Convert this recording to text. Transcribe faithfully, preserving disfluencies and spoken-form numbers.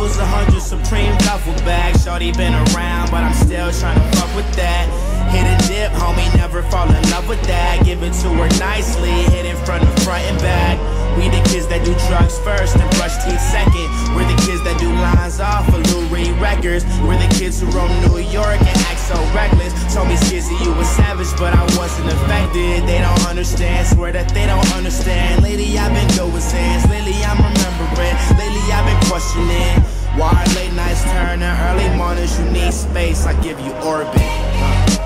a hundred Supreme duffel bags. Shorty been around, but I'm still trying to fuck with that. Hit a dip, homie, never fall in love with that. Give it to her nicely, hit in front of front and back. We the kids that do drugs first and brush teeth second. We're the kids that do lines off of Lou Reed records. We're the kids who roam New York and act so reckless. Told me Skizzy you was savage, but I wasn't affected. They don't understand, swear that they don't understand. Lately I've been doing sins, lately I'm remembering. Lately I've been questioning why late nights turn to early mornings. You need space, I give you orbit. uh.